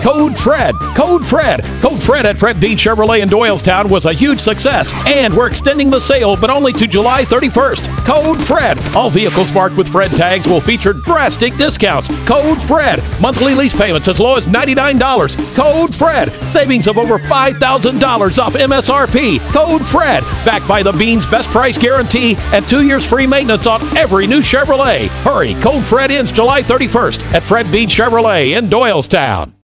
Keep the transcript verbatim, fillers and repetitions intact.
Code FRED. Code FRED. Code FRED at Fred Beach Chevrolet in Doylestown was a huge success, and we're extending the sale, but only to July thirty-first. Code FRED. All vehicles marked with Fred tags will feature drastic discounts. Code FRED. Monthly lease payments as low as ninety-nine dollars. Code FRED. Savings of over five thousand dollars off M S R P. Code FRED. Backed by the Bean's best price guarantee and two years free maintenance on every new Chevrolet. Hurry. Code FRED ends July thirty-first at Fred Beach Chevrolet in Doylestown.